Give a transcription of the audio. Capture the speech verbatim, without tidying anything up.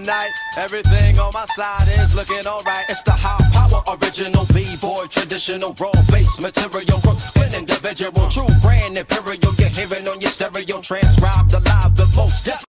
tonight. Everything on my side is looking alright. It's the high power, original B-boy, traditional raw bass material, Brooklyn individual, true brand imperial. You're hearing on your stereo, transcribed alive, the most depth.